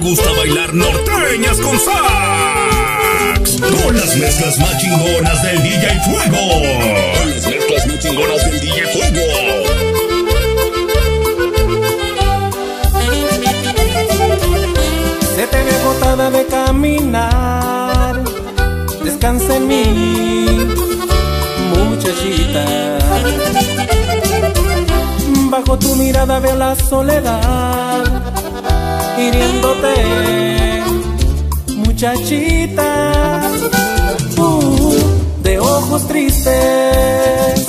gusta bailar norteñas con sax. Con las mezclas más chingonas del DJ Fuego. Con las mezclas más chingonas del DJ Fuego. Se te ve agotada de caminar, descansa en mí, muchachita. Bajo tu mirada veo la soledad, hiriéndote, muchachita. De ojos tristes,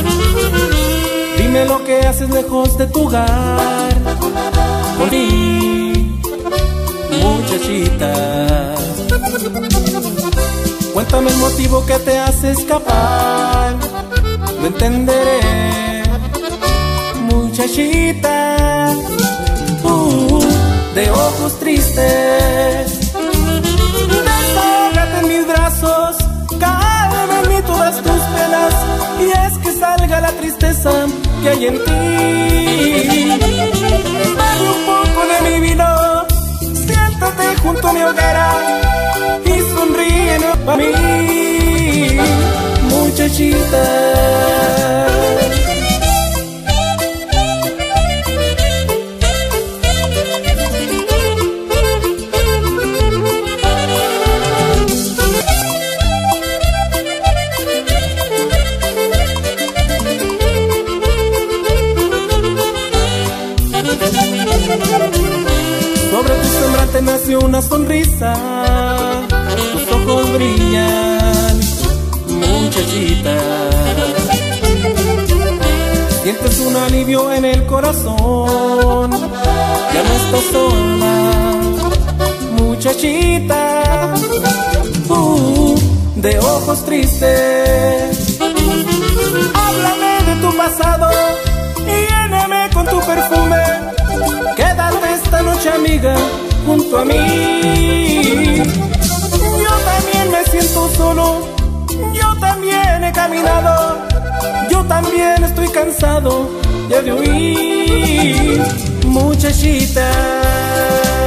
dime lo que haces lejos de tu hogar. Por mí, muchachita, cuéntame el motivo que te hace escapar. Lo entenderé, muchachita. De ojos tristes, desahógate en mis brazos, calma en mí todas tus penas, y es que salga la tristeza que hay en ti. Dame un poco de mi vino, siéntate junto a mi hoguera y sonríe para mí, muchachita. Sobre tu semblante nació una sonrisa, tus ojos brillan, muchachita. Sientes un alivio en el corazón, ya no estás sola, muchachita. De ojos tristes, háblame de tu pasado y lléname con tu perfume. Quédate esta noche, amiga, junto a mí. Yo también me siento solo, yo también he caminado, yo también estoy cansado de huir, muchachita.